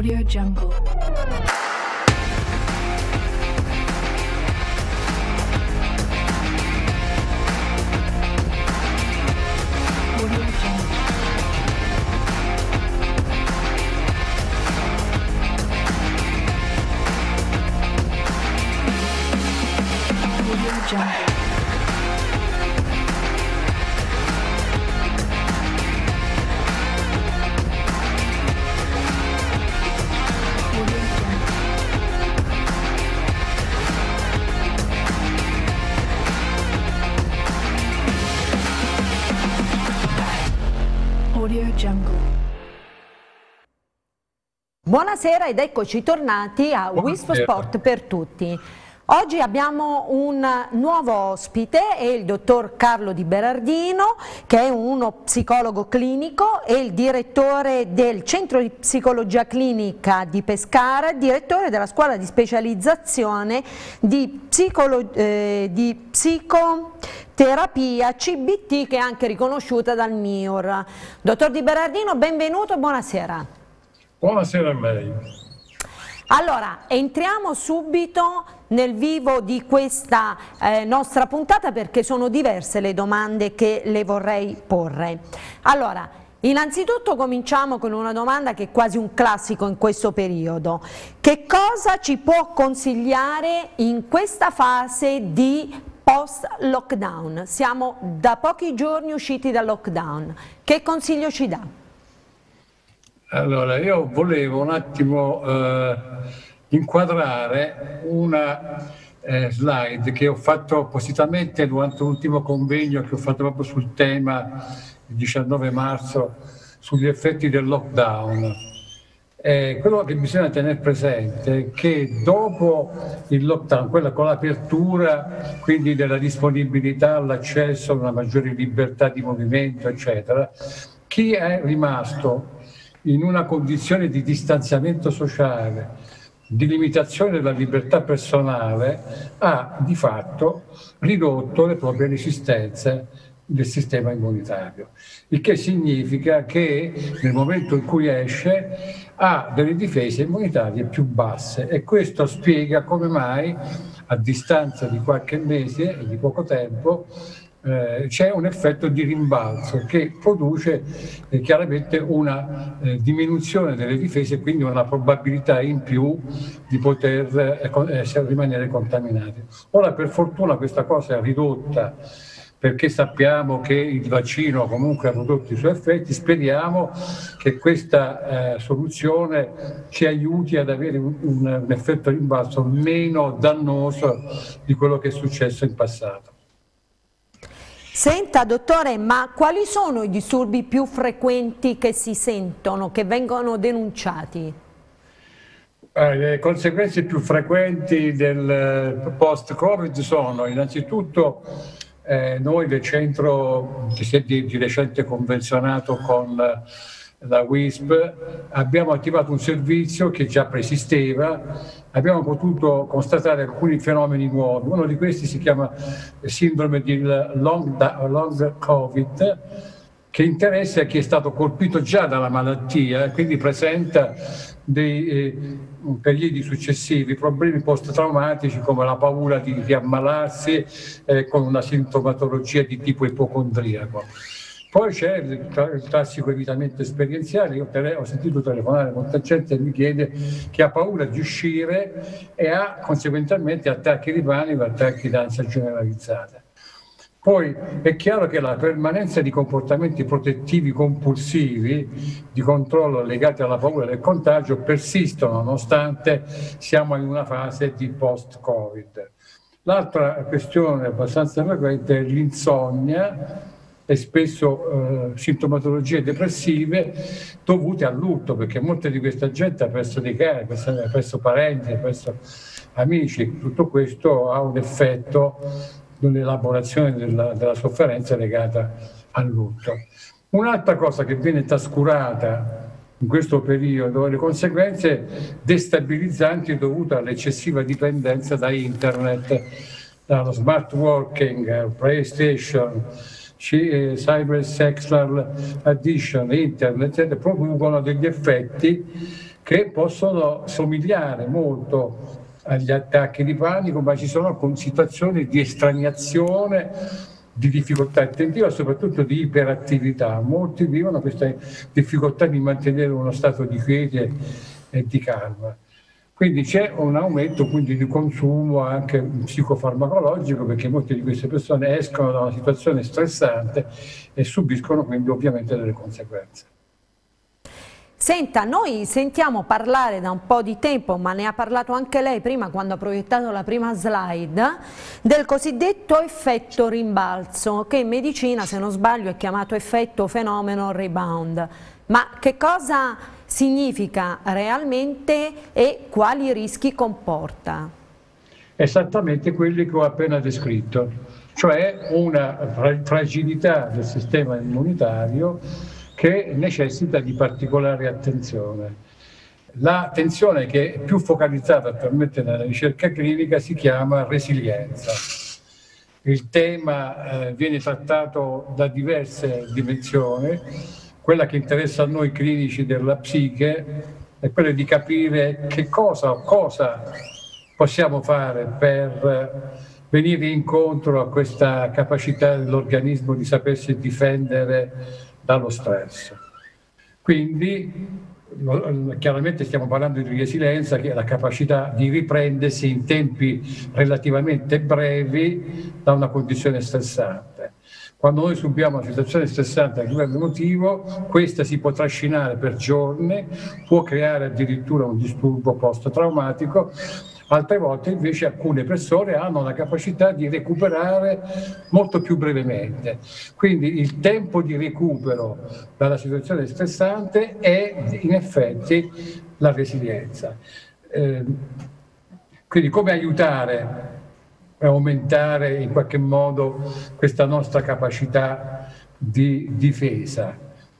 Audio Jungle. Audio Jungle. Buonasera ed eccoci tornati a Wisp Sport per tutti. Oggi abbiamo un nuovo ospite, è il dottor Carlo Di Berardino, che è uno psicologo clinico e il direttore del Centro di Psicologia Clinica di Pescara, direttore della scuola di specializzazione di psicoterapia CBT, che è anche riconosciuta dal MIUR. Dottor Di Berardino, benvenuto e buonasera. Buonasera a lei. Allora, entriamo subito nel vivo di questa nostra puntata, perché sono diverse le domande che le vorrei porre. Allora, innanzitutto cominciamo con una domanda che è quasi un classico in questo periodo. Che cosa ci può consigliare in questa fase di post-lockdown? Siamo da pochi giorni usciti dal lockdown. Che consiglio ci dà? Allora, io volevo un attimo inquadrare una slide che ho fatto appositamente durante l'ultimo convegno che ho fatto proprio sul tema il 19 marzo sugli effetti del lockdown. Quello che bisogna tenere presente è che dopo il lockdown, quella con l'apertura quindi della disponibilità all'accesso a una maggiore libertà di movimento, eccetera, chi è rimasto in una condizione di distanziamento sociale, di limitazione della libertà personale, ha di fatto ridotto le proprie resistenze del sistema immunitario, il che significa che nel momento in cui esce ha delle difese immunitarie più basse, e questo spiega come mai a distanza di qualche mese e di poco tempo c'è un effetto di rimbalzo che produce chiaramente una diminuzione delle difese e quindi una probabilità in più di poter rimanere contaminati. Ora, per fortuna questa cosa è ridotta, perché sappiamo che il vaccino comunque ha prodotto i suoi effetti. Speriamo che questa soluzione ci aiuti ad avere un effetto rimbalzo meno dannoso di quello che è successo in passato. Senta, dottore, ma quali sono i disturbi più frequenti che si sentono, che vengono denunciati? Le conseguenze più frequenti del post-Covid sono innanzitutto noi del centro che si è di recente convenzionato con la WISP abbiamo attivato un servizio che già preesisteva. Abbiamo potuto constatare alcuni fenomeni nuovi. Uno di questi si chiama sindrome di long Covid, che interessa chi è stato colpito già dalla malattia e quindi presenta dei periodi successivi, problemi post-traumatici come la paura di ammalarsi con una sintomatologia di tipo ipocondriaco. Poi c'è il classico evitamento esperienziale. Io ho sentito telefonare molta gente che mi chiede che ha paura di uscire e ha conseguentemente attacchi di panico, attacchi d'ansia generalizzata. Poi è chiaro che la permanenza di comportamenti protettivi compulsivi di controllo legati alla paura del contagio persistono nonostante siamo in una fase di post-Covid. L'altra questione abbastanza frequente è l'insonnia e spesso sintomatologie depressive dovute al lutto, perché molta di questa gente ha perso dei cari, ha perso parenti, ha perso amici. Tutto questo ha un effetto nell'elaborazione della sofferenza legata al lutto. Un'altra cosa che viene trascurata in questo periodo, le conseguenze destabilizzanti dovute all'eccessiva dipendenza da internet, dallo smart working, PlayStation, cyber sexual addiction, internet, producono degli effetti che possono somigliare molto agli attacchi di panico, ma ci sono con situazioni di estraniazione, di difficoltà attentiva, soprattutto di iperattività. Molti vivono questa difficoltà di mantenere uno stato di quiete e di calma. Quindi c'è un aumento quindi di consumo anche psicofarmacologico, perché molte di queste persone escono da una situazione stressante e subiscono quindi ovviamente delle conseguenze. Senta, noi sentiamo parlare da un po' di tempo, ma ne ha parlato anche lei prima quando ha proiettato la prima slide, del cosiddetto effetto rimbalzo, che in medicina, se non sbaglio, è chiamato effetto fenomeno rebound. Ma che cosa significa realmente e quali rischi comporta? Esattamente quelli che ho appena descritto, cioè una fragilità del sistema immunitario che necessita di particolare attenzione. L'attenzione che è più focalizzata attualmente nella ricerca clinica si chiama resilienza. Il tema viene trattato da diverse dimensioni. Quella che interessa a noi clinici della psiche è quella di capire che cosa possiamo fare per venire incontro a questa capacità dell'organismo di sapersi difendere dallo stress. Quindi chiaramente stiamo parlando di resilienza, che è la capacità di riprendersi in tempi relativamente brevi da una condizione stressante. Quando noi subiamo una situazione stressante a livello emotivo, questa si può trascinare per giorni, può creare addirittura un disturbo post-traumatico. Altre volte invece alcune persone hanno la capacità di recuperare molto più brevemente. Quindi il tempo di recupero dalla situazione stressante è in effetti la resilienza. Quindi come aiutare a aumentare in qualche modo questa nostra capacità di difesa?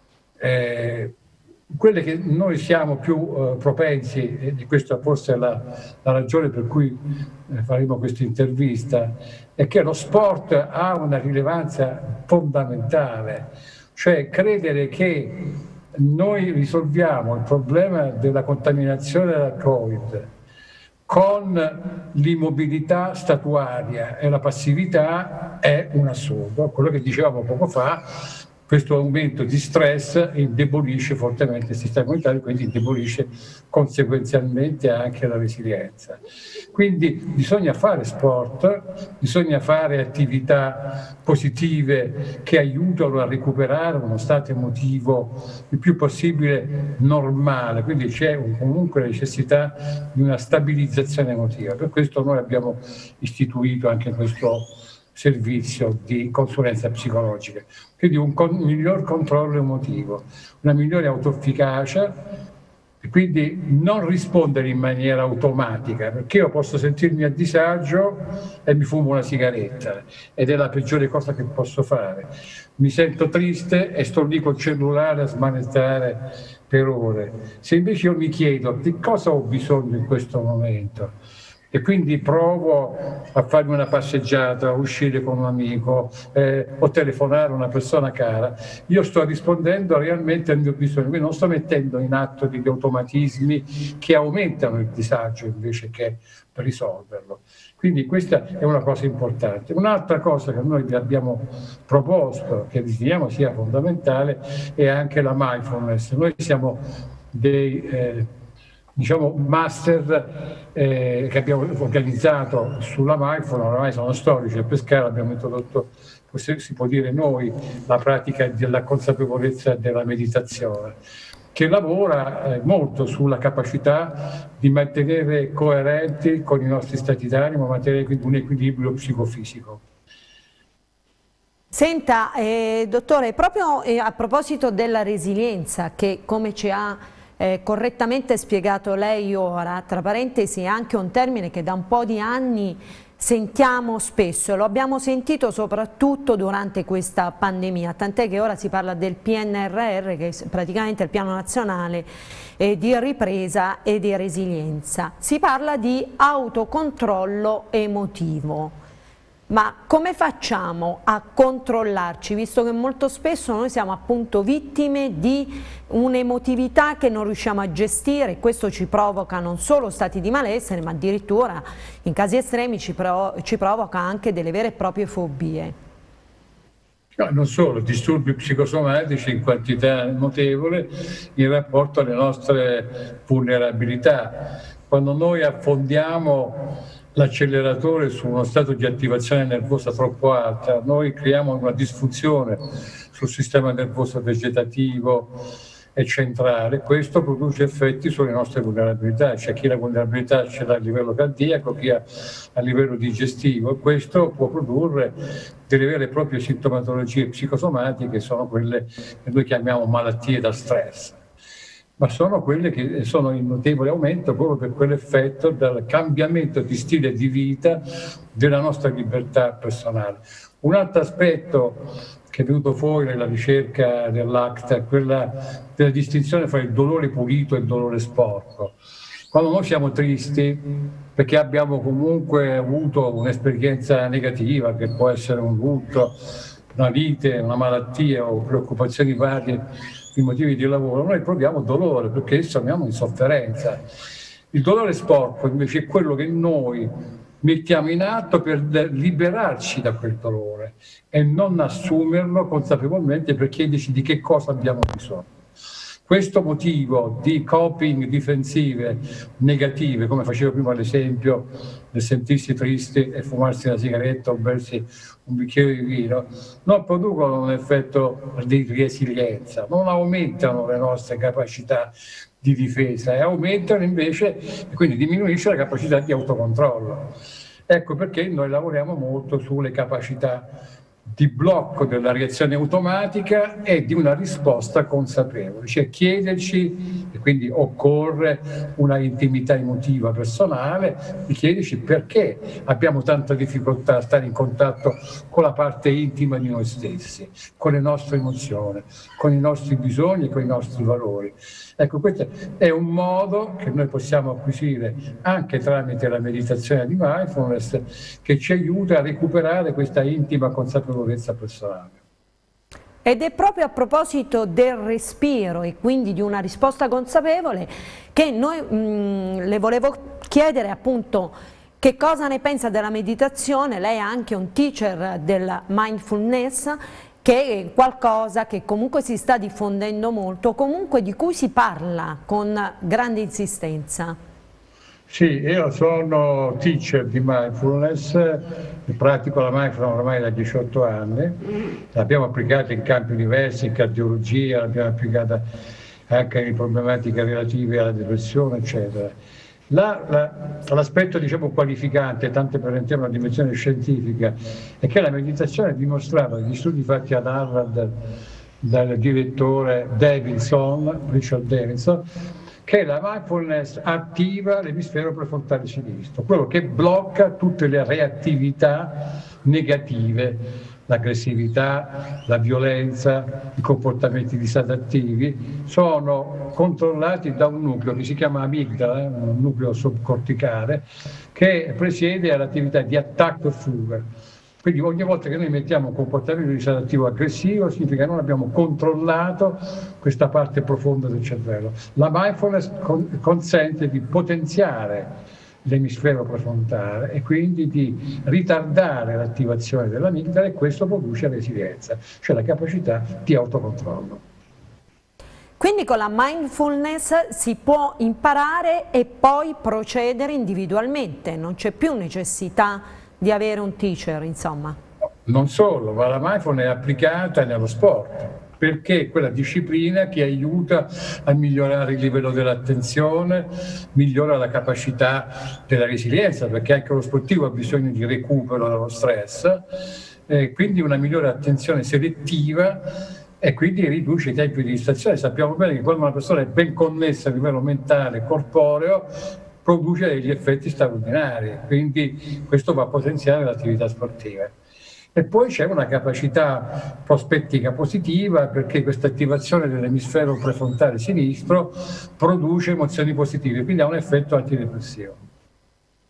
Quelle che noi siamo più propensi, e di questa forse è la ragione per cui faremo questa intervista, è che lo sport ha una rilevanza fondamentale, cioè credere che noi risolviamo il problema della contaminazione da Covid con l'immobilità statuaria e la passività è un assurdo. Quello che dicevamo poco fa, questo aumento di stress indebolisce fortemente il sistema immunitario, quindi indebolisce conseguenzialmente anche la resilienza. Quindi bisogna fare sport, bisogna fare attività positive che aiutano a recuperare uno stato emotivo il più possibile normale, quindi c'è comunque la necessità di una stabilizzazione emotiva. Per questo noi abbiamo istituito anche questo servizio di consulenza psicologica, quindi un miglior controllo emotivo, una migliore autoefficacia e quindi non rispondere in maniera automatica, perché io posso sentirmi a disagio e mi fumo una sigaretta ed è la peggiore cosa che posso fare. Mi sento triste e sto lì col cellulare a smanettare per ore. Se invece io mi chiedo di cosa ho bisogno in questo momento, e quindi provo a farmi una passeggiata, a uscire con un amico o telefonare a una persona cara, io sto rispondendo realmente al mio bisogno, quindi non sto mettendo in atto degli automatismi che aumentano il disagio invece che risolverlo. Quindi questa è una cosa importante. Un'altra cosa che noi vi abbiamo proposto, che riteniamo sia fondamentale, è anche la mindfulness. Noi siamo dei master che abbiamo organizzato sulla mindfulness, ormai sono storici, a Pescara abbiamo introdotto, si può dire noi, la pratica della consapevolezza della meditazione, che lavora molto sulla capacità di mantenere coerenti con i nostri stati d'animo, mantenere quindi un equilibrio psicofisico. Senta, dottore, proprio a proposito della resilienza, che come ci ha correttamente spiegato lei ora, tra parentesi è anche un termine che da un po' di anni sentiamo spesso, lo abbiamo sentito soprattutto durante questa pandemia, tant'è che ora si parla del PNRR, che è praticamente il piano nazionale di ripresa e di resilienza. Si parla di autocontrollo emotivo. Ma come facciamo a controllarci, visto che molto spesso noi siamo appunto vittime di un'emotività che non riusciamo a gestire e questo ci provoca non solo stati di malessere, ma addirittura in casi estremi ci provoca anche delle vere e proprie fobie? No, non solo, disturbi psicosomatici in quantità notevole in rapporto alle nostre vulnerabilità. Quando noi affondiamo l'acceleratore su uno stato di attivazione nervosa troppo alta, noi creiamo una disfunzione sul sistema nervoso vegetativo e centrale. Questo produce effetti sulle nostre vulnerabilità. C'è chi la vulnerabilità ce l'ha a livello cardiaco, chi a livello digestivo, e questo può produrre delle vere e proprie sintomatologie psicosomatiche, sono quelle che noi chiamiamo malattie da stress, ma sono quelle che sono in notevole aumento proprio per quell'effetto del cambiamento di stile di vita della nostra libertà personale. Un altro aspetto che è venuto fuori nella ricerca dell'ACT è quella della distinzione fra il dolore pulito e il dolore sporco. Quando noi siamo tristi perché abbiamo comunque avuto un'esperienza negativa, che può essere un lutto, una lite, una malattia o preoccupazioni varie di motivi di lavoro, noi proviamo dolore perché siamo in sofferenza. Il dolore sporco invece è quello che noi mettiamo in atto per liberarci da quel dolore e non assumerlo consapevolmente per chiederci di che cosa abbiamo bisogno. Questo motivo di coping difensive negative, come facevo prima l'esempio del sentirsi tristi e fumarsi una sigaretta o bersi un bicchiere di vino, non producono un effetto di resilienza, non aumentano le nostre capacità di difesa e aumentano invece, e quindi diminuisce la capacità di autocontrollo. Ecco perché noi lavoriamo molto sulle capacità di blocco della reazione automatica e di una risposta consapevole, cioè chiederci, e quindi occorre una intimità emotiva personale, di chiederci perché abbiamo tanta difficoltà a stare in contatto con la parte intima di noi stessi, con le nostre emozioni, con i nostri bisogni e con i nostri valori. Ecco, questo è un modo che noi possiamo acquisire anche tramite la meditazione di mindfulness, che ci aiuta a recuperare questa intima consapevolezza personale. Ed è proprio a proposito del respiro e quindi di una risposta consapevole che le volevo chiedere appunto che cosa ne pensa della meditazione. Lei è anche un teacher del mindfulness, che è qualcosa che comunque si sta diffondendo molto, comunque di cui si parla con grande insistenza. Sì, io sono teacher di mindfulness, pratico la mindfulness ormai da 18 anni, l'abbiamo applicata in campi diversi, in cardiologia, l'abbiamo applicata anche in problematiche relative alla depressione, eccetera. L'aspetto diciamo qualificante, tanto per entrare in una dimensione scientifica, è che la meditazione dimostrava, negli studi fatti ad Harvard dal direttore Richard Davidson, che la mindfulness attiva l'emisfero prefrontale sinistro, quello che blocca tutte le reattività negative, l'aggressività, la violenza, i comportamenti disadattivi, sono controllati da un nucleo che si chiama amigdala, un nucleo subcorticale, che presiede all'attività di attacco e fuga. Quindi ogni volta che noi mettiamo un comportamento disadattivo aggressivo significa che non abbiamo controllato questa parte profonda del cervello. La mindfulness consente di potenziare l'emisfero prefrontale e quindi di ritardare l'attivazione dell'amigdala, e questo produce resilienza, cioè la capacità di autocontrollo. Quindi con la mindfulness si può imparare e poi procedere individualmente, non c'è più necessità di avere un teacher, insomma. Non solo, ma la mindfulness è applicata nello sport, perché è quella disciplina che aiuta a migliorare il livello dell'attenzione, migliora la capacità della resilienza, perché anche lo sportivo ha bisogno di recupero dallo stress, quindi una migliore attenzione selettiva e quindi riduce i tempi di distrazione. Sappiamo bene che quando una persona è ben connessa a livello mentale e corporeo, produce degli effetti straordinari, quindi questo va a potenziare l'attività sportiva. E poi c'è una capacità prospettica positiva, perché questa attivazione dell'emisfero prefrontale sinistro produce emozioni positive, quindi ha un effetto antidepressivo.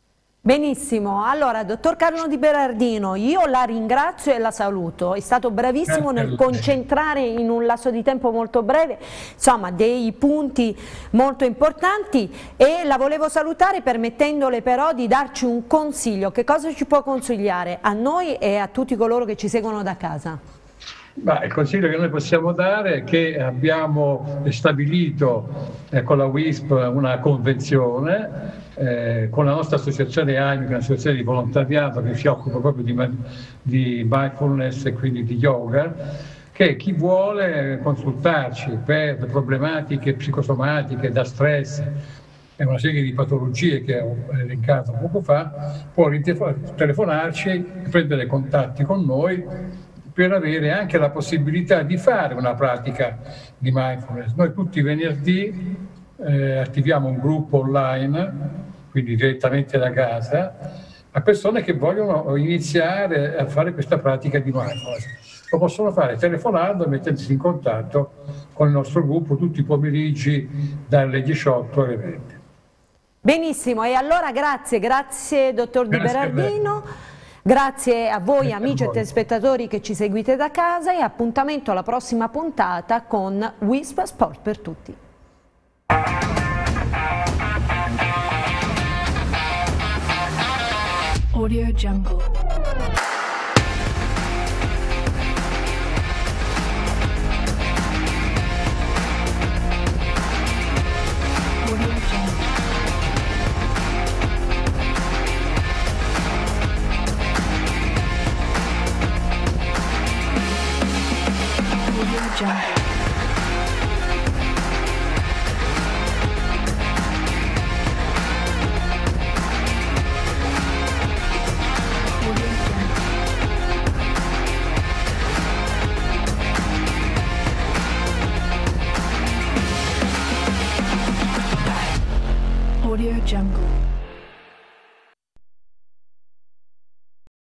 Benissimo, allora dottor Carlo Di Berardino, io la ringrazio e la saluto, è stato bravissimo nel concentrare in un lasso di tempo molto breve, insomma, dei punti molto importanti, e la volevo salutare permettendole però di darci un consiglio. Che cosa ci può consigliare a noi e a tutti coloro che ci seguono da casa? Il consiglio che noi possiamo dare è che abbiamo stabilito con la WISP una convenzione con la nostra associazione AIMI, un'associazione di volontariato che si occupa proprio di mindfulness e quindi di yoga, che chi vuole consultarci per problematiche psicosomatiche da stress e una serie di patologie che ho elencato poco fa, può telefonarci, prendere contatti con noi per avere anche la possibilità di fare una pratica di mindfulness. Noi tutti i venerdì attiviamo un gruppo online, quindi direttamente da casa, a persone che vogliono iniziare a fare questa pratica di mindfulness. Lo possono fare telefonando e mettendosi in contatto con il nostro gruppo tutti i pomeriggi dalle 18 alle 20. Benissimo, e allora grazie dottor Di Berardino. Grazie a voi amici e telespettatori che ci seguite da casa, e appuntamento alla prossima puntata con WISP Sport per Tutti. Audio Jungle. Audio Jungle.